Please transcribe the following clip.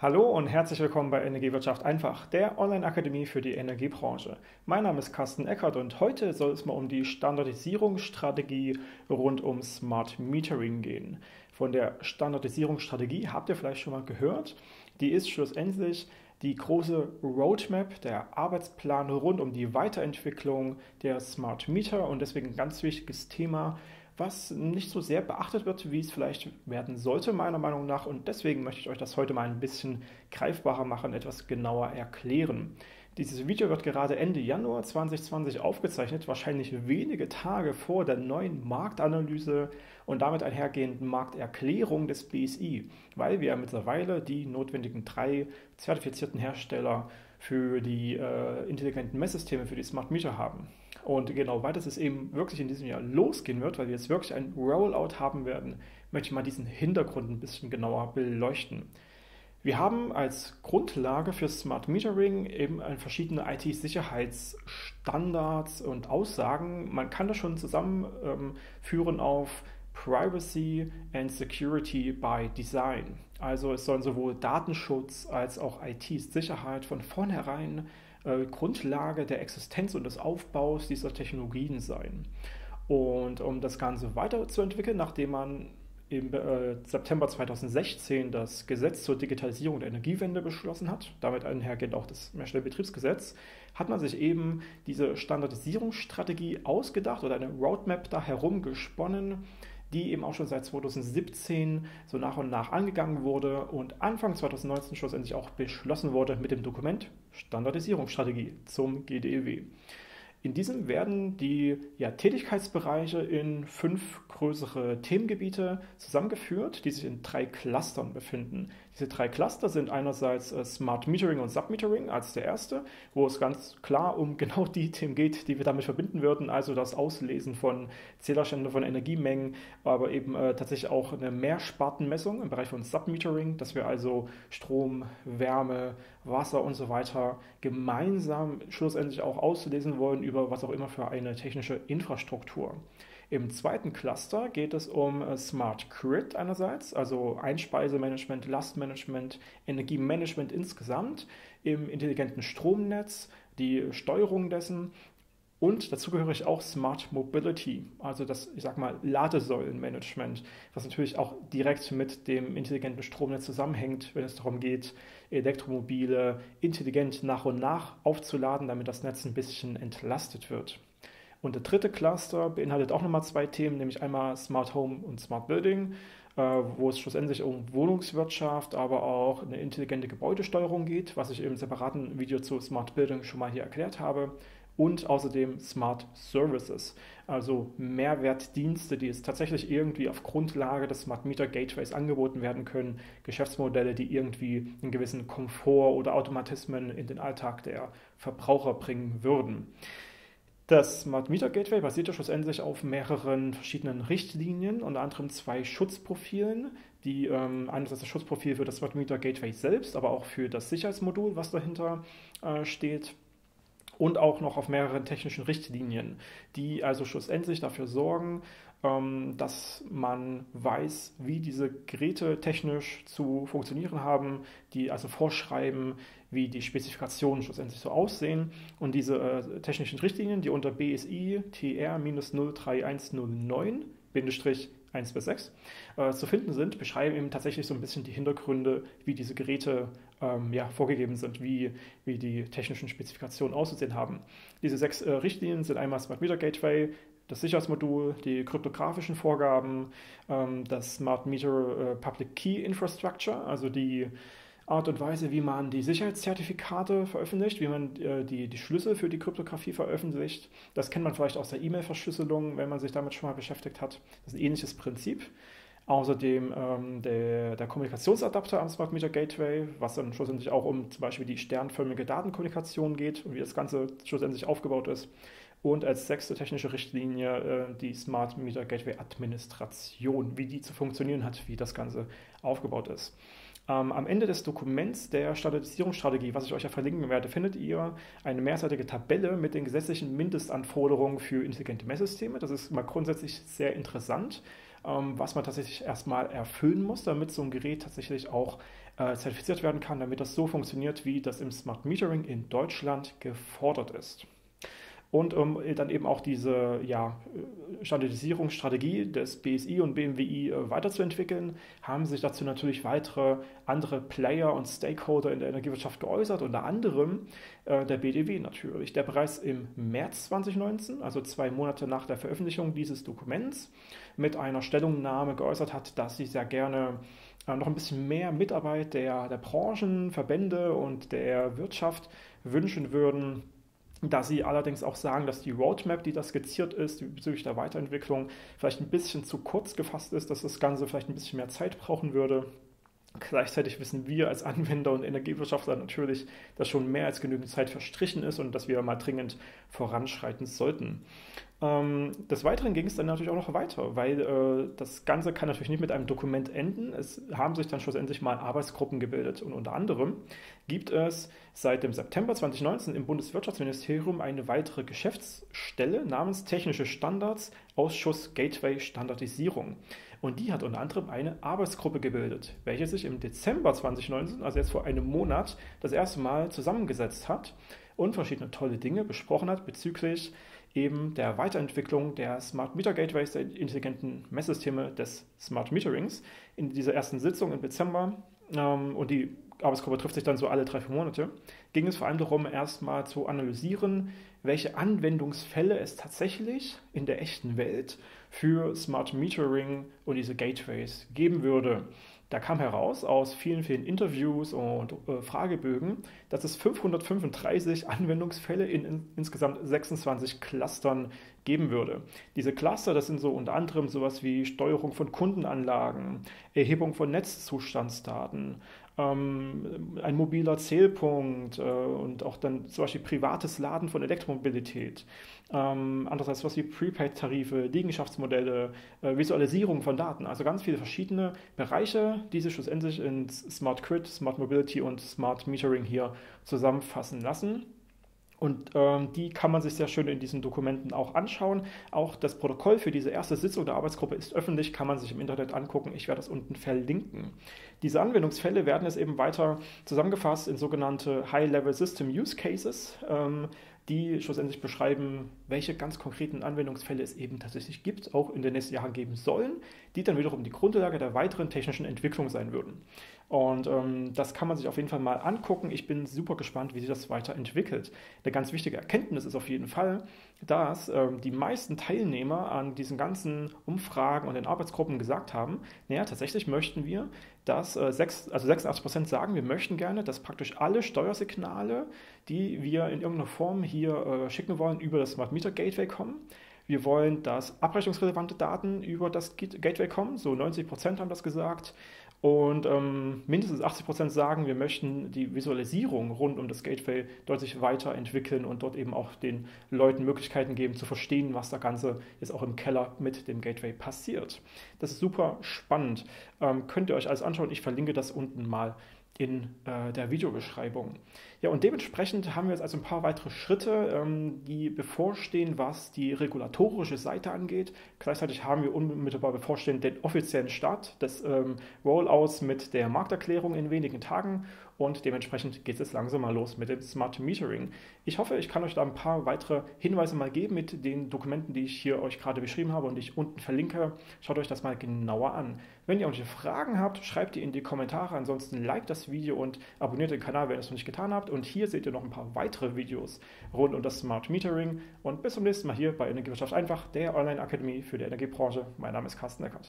Hallo und herzlich willkommen bei Energiewirtschaft einfach, der Online-Akademie für die Energiebranche. Mein Name ist Carsten Eckert und heute soll es mal um die Standardisierungsstrategie rund um Smart Metering gehen. Von der Standardisierungsstrategie habt ihr vielleicht schon mal gehört. Die ist schlussendlich die große Roadmap, der Arbeitsplan rund um die Weiterentwicklung der Smart Meter und deswegen ein ganz wichtiges Thema, was nicht so sehr beachtet wird, wie es vielleicht werden sollte, meiner Meinung nach. Und deswegen möchte ich euch das heute mal ein bisschen greifbarer machen, etwas genauer erklären. Dieses Video wird gerade Ende Januar 2020 aufgezeichnet, wahrscheinlich wenige Tage vor der neuen Marktanalyse und damit einhergehenden Markterklärung des BSI, weil wir mittlerweile die notwendigen 3 zertifizierten Hersteller für die intelligenten Messsysteme für die Smart Meter haben. Und genau, weil das es eben wirklich in diesem Jahr losgehen wird, weil wir jetzt wirklich ein Rollout haben werden, möchte ich mal diesen Hintergrund ein bisschen genauer beleuchten. Wir haben als Grundlage für Smart Metering eben verschiedene IT-Sicherheitsstandards und Aussagen. Man kann das schon zusammenführen auf Privacy and Security by Design. Also es sollen sowohl Datenschutz als auch IT-Sicherheit von vornherein Grundlage der Existenz und des Aufbaus dieser Technologien sein. Und um das Ganze weiterzuentwickeln, nachdem man im September 2016 das Gesetz zur Digitalisierung der Energiewende beschlossen hat, damit einhergeht auch das Mehrstellenbetriebsgesetz, hat man sich eben diese Standardisierungsstrategie ausgedacht oder eine Roadmap da herum gesponnen, die eben auch schon seit 2017 so nach und nach angegangen wurde und Anfang 2019 schlussendlich auch beschlossen wurde mit dem Dokument Standardisierungsstrategie zum GDEW. In diesem werden die Tätigkeitsbereiche in 5 größere Themengebiete zusammengeführt, die sich in 3 Clustern befinden. Diese 3 Cluster sind einerseits Smart Metering und Submetering als der erste, wo es ganz klar um genau die Themen geht, die wir damit verbinden würden, also das Auslesen von Zählerständen, von Energiemengen, aber eben tatsächlich auch eine Mehrspartenmessung im Bereich von Submetering, dass wir also Strom, Wärme, Wasser und so weiter gemeinsam schlussendlich auch auslesen wollen über was auch immer für eine technische Infrastruktur. Im zweiten Cluster geht es um Smart Grid einerseits, also Einspeisemanagement, Lastmanagement, Energiemanagement insgesamt, im intelligenten Stromnetz, die Steuerung dessen und dazugehörig auch Smart Mobility, also das, ich sag mal, Ladesäulenmanagement, was natürlich auch direkt mit dem intelligenten Stromnetz zusammenhängt, wenn es darum geht, Elektromobile intelligent nach und nach aufzuladen, damit das Netz ein bisschen entlastet wird. Und der dritte Cluster beinhaltet auch nochmal 2 Themen, nämlich einmal Smart Home und Smart Building, wo es schlussendlich um Wohnungswirtschaft, aber auch eine intelligente Gebäudesteuerung geht, was ich im separaten Video zu Smart Building schon mal hier erklärt habe. Und außerdem Smart Services, also Mehrwertdienste, die es tatsächlich irgendwie auf Grundlage des Smart Meter Gateways angeboten werden können, Geschäftsmodelle, die irgendwie einen gewissen Komfort oder Automatismen in den Alltag der Verbraucher bringen würden. Das Smart Meter Gateway basiert ja schlussendlich auf mehreren verschiedenen Richtlinien, unter anderem 2 Schutzprofilen, die einerseits das Schutzprofil für das Smart Meter Gateway selbst, aber auch für das Sicherheitsmodul, was dahinter steht, und auch noch auf mehreren technischen Richtlinien, die also schlussendlich dafür sorgen, dass man weiß, wie diese Geräte technisch zu funktionieren haben, die also vorschreiben, wie die Spezifikationen schlussendlich so aussehen. Und diese technischen Richtlinien, die unter BSI TR-03109 1 bis 6 zu finden sind, beschreiben eben tatsächlich so ein bisschen die Hintergründe, wie diese Geräte vorgegeben sind, wie die technischen Spezifikationen auszusehen haben. Diese 6 Richtlinien sind einmal Smart Meter Gateway, das Sicherheitsmodul, die kryptografischen Vorgaben, das Smart Meter Public Key Infrastructure, also die Art und Weise, wie man die Sicherheitszertifikate veröffentlicht, wie man die Schlüssel für die Kryptographie veröffentlicht. Das kennt man vielleicht aus der E-Mail-Verschlüsselung, wenn man sich damit schon mal beschäftigt hat. Das ist ein ähnliches Prinzip. Außerdem der Kommunikationsadapter am Smart Meter Gateway, was dann schlussendlich auch um zum Beispiel die sternförmige Datenkommunikation geht und wie das Ganze schlussendlich aufgebaut ist. Und als 6. technische Richtlinie die Smart Meter Gateway Administration, wie die zu funktionieren hat, wie das Ganze aufgebaut ist. Am Ende des Dokuments der Standardisierungsstrategie, was ich euch ja verlinken werde, findet ihr eine mehrseitige Tabelle mit den gesetzlichen Mindestanforderungen für intelligente Messsysteme. Das ist mal grundsätzlich sehr interessant, was man tatsächlich erstmal erfüllen muss, damit so ein Gerät tatsächlich auch zertifiziert werden kann, damit das so funktioniert, wie das im Smart Metering in Deutschland gefordert ist. Und um dann eben auch diese Standardisierungsstrategie des BSI und BMWI weiterzuentwickeln, haben sich dazu natürlich weitere andere Player und Stakeholder in der Energiewirtschaft geäußert, unter anderem der BDW natürlich, der bereits im März 2019, also 2 Monate nach der Veröffentlichung dieses Dokuments, mit einer Stellungnahme geäußert hat, dass sie sehr gerne noch ein bisschen mehr Mitarbeit der Branchen, Verbände und der Wirtschaft wünschen würden, da sie allerdings auch sagen, dass die Roadmap, die da skizziert ist, bezüglich der Weiterentwicklung, vielleicht ein bisschen zu kurz gefasst ist, dass das Ganze vielleicht ein bisschen mehr Zeit brauchen würde. Gleichzeitig wissen wir als Anwender und Energiewirtschaftler natürlich, dass schon mehr als genügend Zeit verstrichen ist und dass wir mal dringend voranschreiten sollten. Des Weiteren ging es dann natürlich auch noch weiter, weil das Ganze kann natürlich nicht mit einem Dokument enden. Es haben sich dann schlussendlich mal Arbeitsgruppen gebildet und unter anderem gibt es seit dem September 2019 im Bundeswirtschaftsministerium eine weitere Geschäftsstelle namens Technische Standards Ausschuss Gateway Standardisierung. Und die hat unter anderem eine Arbeitsgruppe gebildet, welche sich im Dezember 2019, also jetzt vor einem Monat, das erste Mal zusammengesetzt hat und verschiedene tolle Dinge besprochen hat bezüglich eben der Weiterentwicklung der Smart Meter Gateways, der intelligenten Messsysteme des Smart Meterings. In dieser ersten Sitzung im Dezember, und die Arbeitsgruppe trifft sich dann so alle 3-4 Monate, ging es vor allem darum, erstmal zu analysieren, welche Anwendungsfälle es tatsächlich in der echten Welt für Smart Metering und diese Gateways geben würde. Da kam heraus aus vielen, vielen Interviews und Fragebögen, dass es 535 Anwendungsfälle in insgesamt 26 Clustern geben würde. Diese Cluster, das sind so unter anderem sowas wie Steuerung von Kundenanlagen, Erhebung von Netzzustandsdaten, ein mobiler Zählpunkt und auch dann zum Beispiel privates Laden von Elektromobilität. Andererseits was wie Prepaid-Tarife, Liegenschaftsmodelle, Visualisierung von Daten, also ganz viele verschiedene Bereiche, die sich schlussendlich in Smart Grid, Smart Mobility und Smart Metering hier zusammenfassen lassen. Und die kann man sich sehr schön in diesen Dokumenten auch anschauen. Auch das Protokoll für diese erste Sitzung der Arbeitsgruppe ist öffentlich, kann man sich im Internet angucken. Ich werde das unten verlinken. Diese Anwendungsfälle werden jetzt eben weiter zusammengefasst in sogenannte High-Level System Use Cases, die schlussendlich beschreiben, welche ganz konkreten Anwendungsfälle es eben tatsächlich gibt, auch in den nächsten Jahren geben sollen, die dann wiederum die Grundlage der weiteren technischen Entwicklung sein würden. Und das kann man sich auf jeden Fall mal angucken. Ich bin super gespannt, wie sich das weiterentwickelt. Eine ganz wichtige Erkenntnis ist auf jeden Fall, dass die meisten Teilnehmer an diesen ganzen Umfragen und den Arbeitsgruppen gesagt haben, naja, tatsächlich möchten wir, dass 86% sagen, wir möchten gerne, dass praktisch alle Steuersignale, die wir in irgendeiner Form hier schicken wollen, über das Smart Meter Gateway kommen. Wir wollen, dass abrechnungsrelevante Daten über das Gateway kommen, so 90% haben das gesagt. Und mindestens 80% sagen, wir möchten die Visualisierung rund um das Gateway deutlich weiterentwickeln und dort eben auch den Leuten Möglichkeiten geben, zu verstehen, was da Ganze jetzt auch im Keller mit dem Gateway passiert. Das ist super spannend. Könnt ihr euch alles anschauen. Ich verlinke das unten mal in der Videobeschreibung. Ja, und dementsprechend haben wir jetzt also ein paar weitere Schritte, die bevorstehen, was die regulatorische Seite angeht. Gleichzeitig haben wir unmittelbar bevorstehend den offiziellen Start des Rollouts mit der Markterklärung in wenigen Tagen und dementsprechend geht es jetzt langsam mal los mit dem Smart Metering. Ich hoffe, ich kann euch da ein paar weitere Hinweise mal geben mit den Dokumenten, die ich hier euch gerade beschrieben habe und die ich unten verlinke. Schaut euch das mal genauer an. Wenn ihr irgendwelche Fragen habt, schreibt die in die Kommentare. Ansonsten liked das Video und abonniert den Kanal, wenn ihr es noch nicht getan habt. Und hier seht ihr noch ein paar weitere Videos rund um das Smart Metering. Und bis zum nächsten Mal hier bei Energiewirtschaft einfach, der Online-Akademie für die Energiebranche. Mein Name ist Carsten Eckert.